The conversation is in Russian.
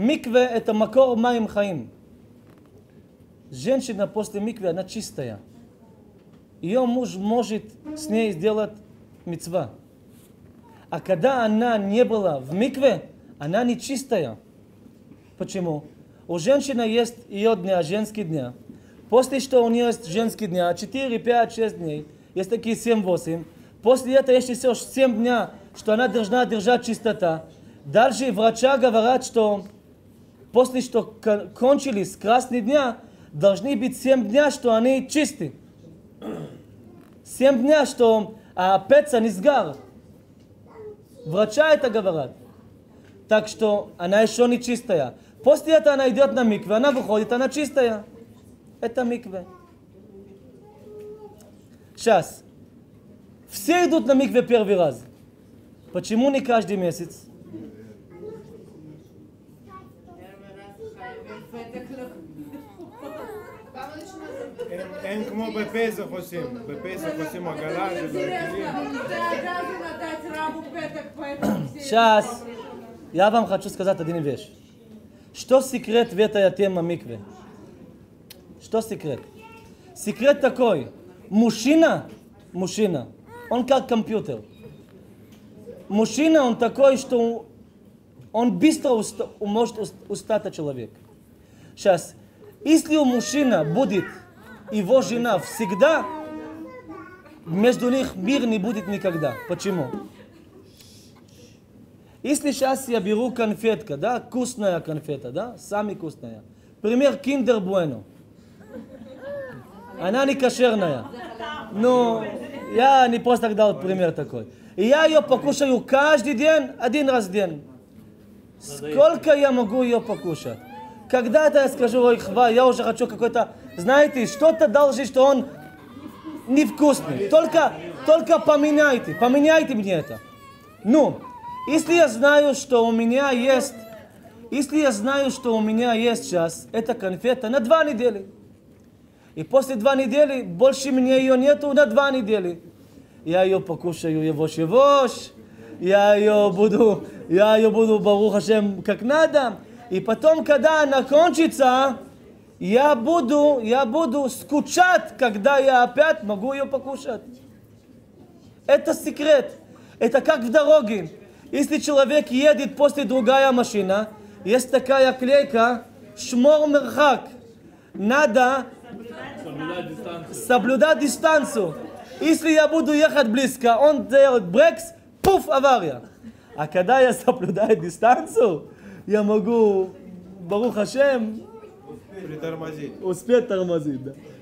Микве – это макор маим хаим. Женщина после миквы, она чистая. Ее муж может с ней сделать мицва. А когда она не была в микве, она не чистая. Почему? У женщины есть ее дня, женские дня. После что у нее есть женские дня, 4, 5, 6 дней, есть такие 7-8. После этого есть еще 7 дней, что она должна держать чистота. Дальше врача говорят, что после что кончились красные дня, должны быть 7 дней, что они чисты. 7 дней, что пеца не сгар. Врача это говорят. Так что она еще не чистая. После этого она идет на микве, она выходит, она чистая. Это микве. Сейчас. Все идут на микве первый раз. Почему не каждый месяц? הם כמו בפסח עושים, בפסח עושים עגלה של הכלים. Сейчас я вам хочу сказать одну вещь. Что секрет в этой теме микве? Что секрет? Секрет такой. Мужчина, он как компьютер. Мужчина, он такой, что он быстро может устать человек. Сейчас, если у мужчины будет его жена всегда, между них мир не будет никогда. Почему? Если сейчас я беру конфетка, да, вкусная конфета, да, самая вкусная. Пример Kinder Bueno. Она не кошерная. Но я не просто так дал пример такой. И я ее покушаю каждый день, один раз в день. Сколько я могу ее покушать? Когда-то я скажу, ой, хва, я уже хочу какой-то, знаете, что-то должен, что он невкусный. Только поменяйте мне это. Ну, если я знаю, что у меня есть сейчас эта конфета на 2 недели. И после 2 недели больше мне ее нету на 2 недели. Я ее покушаю евош, я ее буду, барух Ашем, как надо. И потом, когда она кончится, я буду скучать, когда я опять могу ее покушать. Это секрет. Это как в дороге. Если человек едет после другая машина, есть такая клейка, шмор мерхак. Надо соблюдать дистанцию. Если я буду ехать близко, он делает брекс, пуф, авария. А когда я соблюдаю дистанцию, я могу, барух Ашем, притормозить. Успеть тормозить, да.